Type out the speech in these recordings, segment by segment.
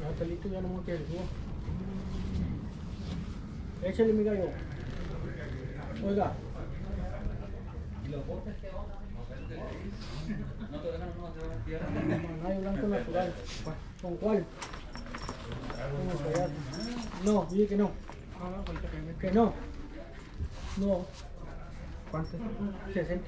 Ya está listo, ya no me queda el jugo. Échale mi gallo. Oiga. ¿Y los botes qué onda? No te dejan no Manayo blanco natural. ¿Con cuál? No, dije que no. Que no. No. ¿Cuánto? 60.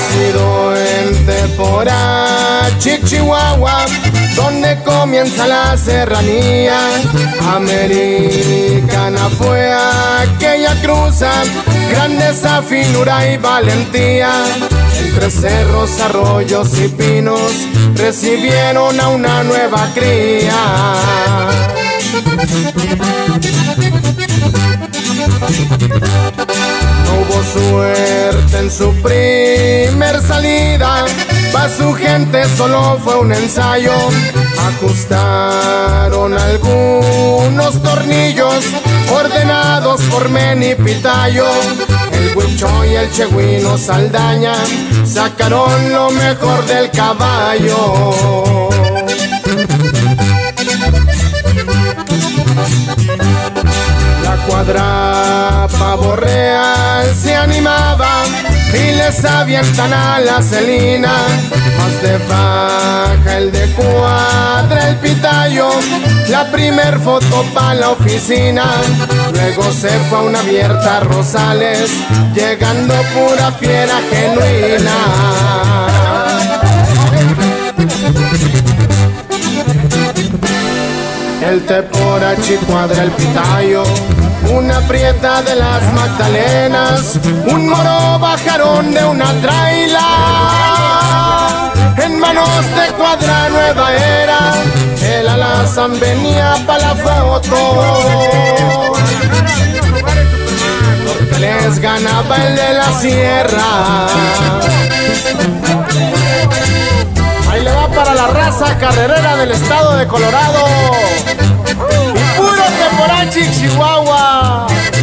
Nacido en Tepora, Chihuahua, donde comienza la serranía. Americana fue aquella cruza, grandeza, finura y valentía. Entre cerros, arroyos y pinos recibieron a una nueva cría. No hubo suerte en su primer salida, pa' su gente solo fue un ensayo. Ajustaron algunos tornillos ordenados por Meni Pitayo. El Huicho y el Chehuino Saldaña sacaron lo mejor del caballo. La cuadra Pavo Real se animaba y les avientan a la Celina. Más de baja el de Cuadra el Pitayo, la primer foto pa' la oficina. Luego se fue a una abierta Rosales, llegando pura fiera genuina. El Tepora, Chicuadra, el Pitayo, una prieta de las Magdalenas, un moro bajaron de una traila. En manos de Cuadra Nueva Era, el Alazán venía pa' la foto, porque les ganaba el de la sierra. Ahí le va para la raza carrerera del estado de Colorado y puro Teporachi, Chihuahua.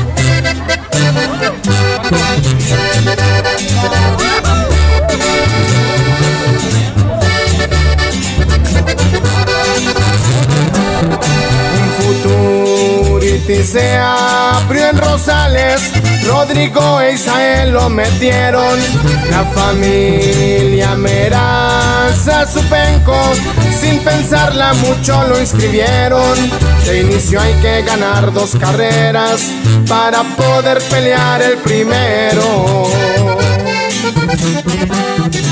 Un Futurity se abrió en Rosales, Rodrigo e Isael lo metieron. La familia Meraza Supenco, sin pensarla mucho lo inscribieron. De inicio hay que ganar 2 carreras para poder pelear el primero.